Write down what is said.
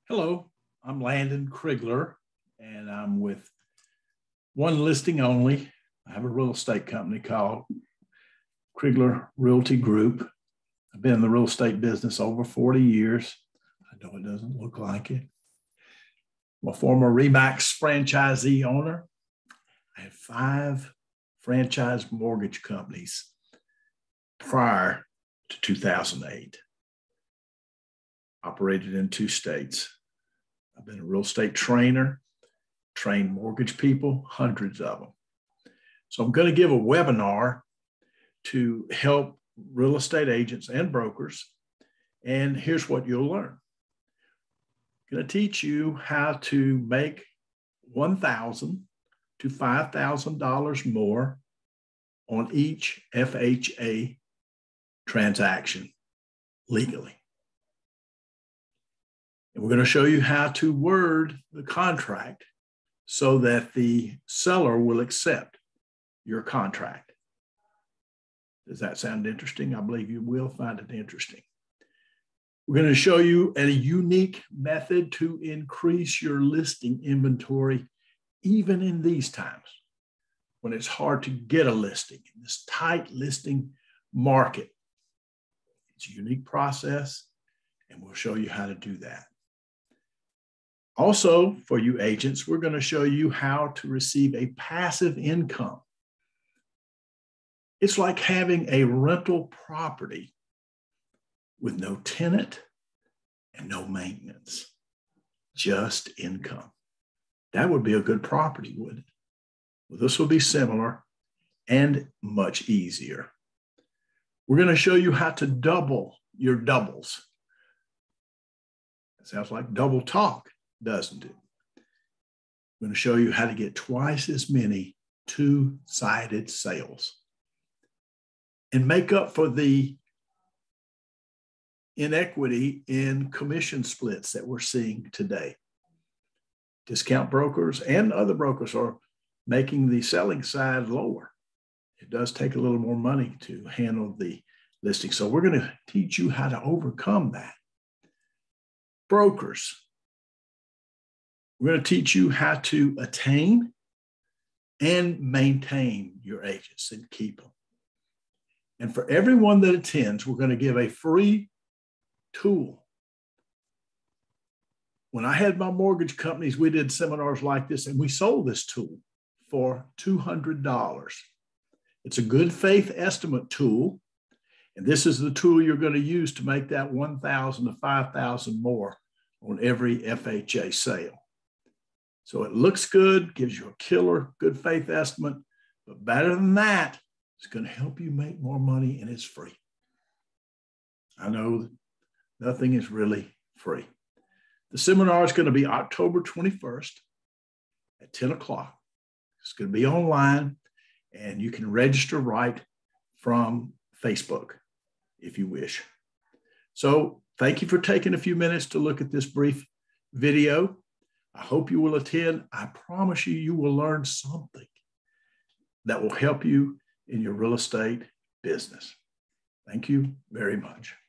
Hello, I'm Landon Krigler, and I'm with one listing only. I have a real estate company called Krigler Realty Group. I've been in the real estate business over 40 years. I know it doesn't look like it. I'm a former Remax franchisee owner. I had 5 franchise mortgage companies prior to 2008. Operated in 2 states. I've been a real estate trainer, trained mortgage people, hundreds of them. So I'm going to give a webinar to help real estate agents and brokers. And here's what you'll learn. I'm going to teach you how to make $1,000 to $5,000 more on each FHA transaction legally. And we're going to show you how to word the contract so that the seller will accept your contract. Does that sound interesting? I believe you will find it interesting. We're going to show you a unique method to increase your listing inventory, even in these times when it's hard to get a listing in this tight listing market. It's a unique process, and we'll show you how to do that. Also, for you agents, we're going to show you how to receive a passive income. It's like having a rental property with no tenant and no maintenance, just income. That would be a good property, wouldn't it? Well, this will be similar and much easier. We're going to show you how to double your doubles. It sounds like double talk, doesn't it? I'm going to show you how to get twice as many two-sided sales and make up for the inequity in commission splits that we're seeing today. Discount brokers and other brokers are making the selling side lower. It does take a little more money to handle the listing. So we're going to teach you how to overcome that. Brokers, we're going to teach you how to attain and maintain your agents and keep them. And for everyone that attends, we're going to give a free tool. When I had my mortgage companies, we did seminars like this, and we sold this tool for $200. It's a good faith estimate tool, and this is the tool you're going to use to make that $1,000 to $5,000 more on every FHA sale. So it looks good, gives you a killer good faith estimate, but better than that, it's going to help you make more money, and it's free. I know that nothing is really free. The seminar is going to be October 21st at 10 o'clock. It's going to be online, and you can register right from Facebook if you wish. So thank you for taking a few minutes to look at this brief video. I hope you will attend. I promise you, you will learn something that will help you in your real estate business. Thank you very much.